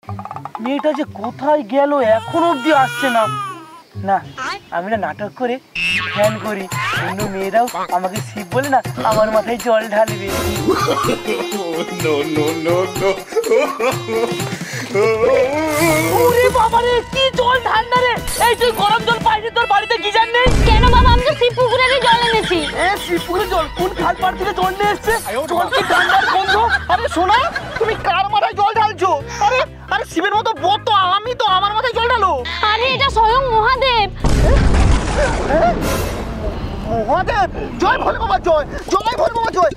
মেয়েটা যে কোথায় গেল এখন অব্দি আসছে না। না, আমি না নাটক করে ফ্যান করি, অন্য মেয়েরাও আমাকে শিব বলে না আমার মাথায় জল ঢালবে। ওরে বাবা রে, কি জল ঠান্ডা রে! এই তুই গরম জল পাইনি, তোর বাড়িতে গিজার নেই কেন বাবা? আমি তো শিব পুকুরের জল এনেছি। শিব পুকুরের জল? কোন খাল পাড় থেকে জল নিয়ে এসছে? জল কি ঠান্ডার গন্ধ? আরে শোনা, তুমি কার মাথায় জল ঢালছো? আরে আরে শিবের মতো বর তো আমি, তো আমার মাথায় জল ঢালো। আরে এটা স্বয়ং মহাদেব। মহাদেব? জয় ভোলে বাবা, জয় জয় ভোলে বাবা, জয়।